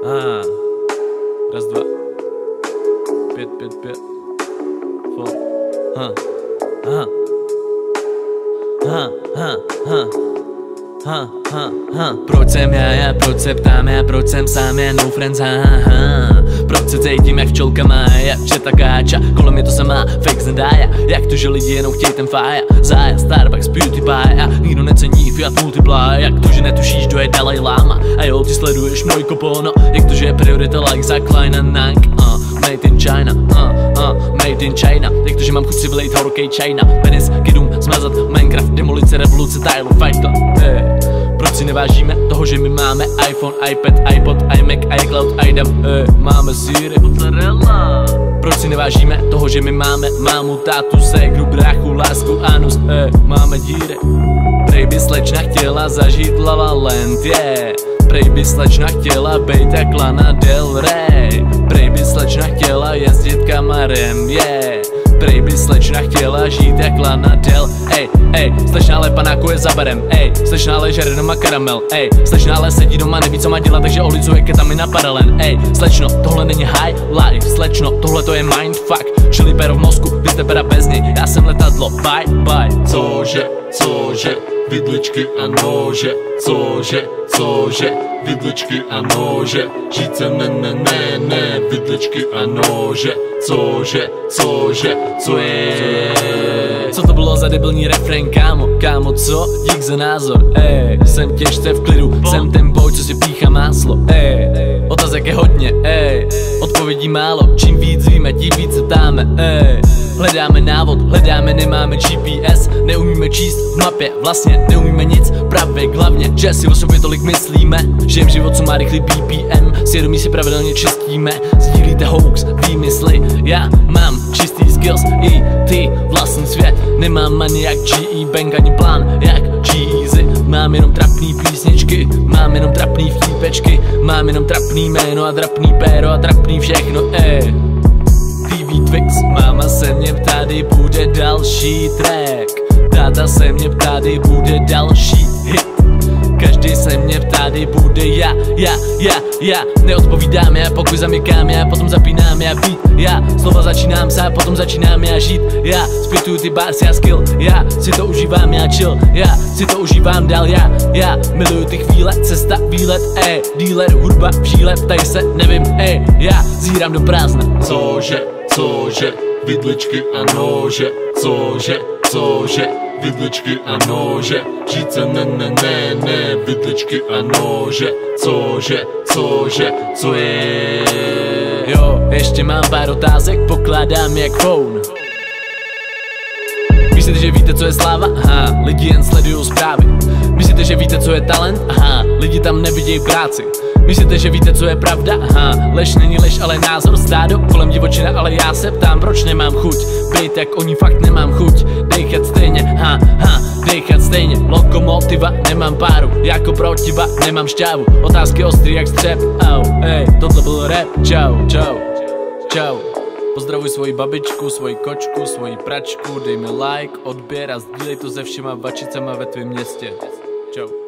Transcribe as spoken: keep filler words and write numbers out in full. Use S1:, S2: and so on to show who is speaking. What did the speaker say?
S1: Ah, raz, dva, pět, pět, pět, four, ha, ha, ha, ha, ha, ha, ha, ha. Proč jsem já, já, proč se ptám, já, proč jsem sám, já, no friends, ha, ha, ha. Proč se cítím jak včelka má, jak četa káča, kolem je to samá, fake Zendaya. Jak to, že lidi jenom chtějí ten fája, zája, Starbucks, PewDiePie a nikdo necení Fiat Multiply. Jak to, že netušíš, kdo je Dalai Lama a jo, ty sleduješ můj kopono. Jak to, že je priorita like za Klein a Nike, uh, made in China, uh, uh, made in China. Jak to, že mám chuť si vylejt horkej China, penis, kidům, smazat Minecraft, demolice, revoluce, Tyler, fight club, hey. Proč si nevážíme toho, že my máme iPhone, iPad, iPod, iMac, iCloud, iDam, hey. Máme Siri, mozzarella. Proč si nevážíme toho, že my máme mámu, tátu, ségru, bráchu, lásku, anus, hey. Máme díry. Prej by slečna chtěla zažít Lava Land, yeah. Prej by slečna chtěla bejt jak Lana Del Rey. Prej by slečna chtěla jezdit kamarem, yeah. Prej by slečna chtěla žít jak Lana Del, ej, ej. Slečna ale panáku je za barem, ej. Slečna ale žere doma karamel, ej. Slečna ale sedí doma, neví co má dělat, takže olicuje ketamina paralen, ej. Slečno, tohle není high life, slečno, tohle to je mindfuck. Čili péro v mozku, vy jste pera bez něj, já jsem letadlo, bye, bye.
S2: Cože, cože, vidličky a nože, cože, cože, vidličky a nože, žít se ne, ne, ne, ne, vidličky a nože, cože, cože, co je?
S1: Co to bylo za debilní refrén, kámo, kámo, co? Dík za názor, ej. Jsem těžce v klidu, jsem ten boj, co si píchá máslo, ej. Otázek je hodně, ej. Odpovědí málo, čím víc víme, tím víc se ptáme, ej. Hledáme návod, hledáme, nemáme G P S. Neumíme číst v mapě, vlastně neumíme nic. Pravek hlavně, že si o sobě tolik myslíme. Žijem život, co má rychlý B P M. Svědomí si pravidelně čistíme. Sdílíte hoax, výmysly. Já mám čistý skills, i ty vlastní svět. Nemám money jak G E Bank ani plán jak Jeezy. Mám jenom trapný písničky, mám jenom trapný vtípečky. Mám jenom trapný jméno a trapný péro a trapný všechno, ej. T V Twix, máma se mě ptá, kdy bude další track. Táta se mě ptá, kdy bude další hit. Každý se mě ptá, kdy bude já, já, já, já. Neodpovídám, já pokoj zamykám, já potom zapínám, já beat. Já slova začínám sám, potom začínám já žít. Já zpětuju ty bars, já skill. Já si to užívám, já chill. Já si to užívám dál, já, já miluju ty chvíle, cesta, výlet, ej. Dealer, hudba, v žíle, ptaj se, nevím, ej. Já zírám do prázdna.
S2: Cože, cože, vidličky a nože, cože, cože, vidličky a nože, žít se ne, ne, ne, ne, vidličky a nože, cože, cože, co je?
S1: Jo, ještě mám pár otázek, pokládám jak phone. Myslíte, že víte, co je sláva? Aha, lidi jen sledují zprávy. Myslíte, že víte, co je talent? Aha, lidi tam nevidějí práci. Myslíte, že víte, co je pravda? Aha, lež není lež, ale názor, stádo, kolem divočina, ale já se ptám, proč nemám chuť bejt jak oni, fakt nemám chuť dejchat stejně, ha, ha, dejchat stejně. Lokomotiva, nemám páru, jako protiva, nemám šťávu. Otázky ostrý jak střep, au, ej, tohle byl rap, čau, čau, čau. Pozdravuj svoji babičku, svoji kočku, svoji pračku, dej mi like, odběr a sdílej to se všema vačicama ve tvém městě. Čau.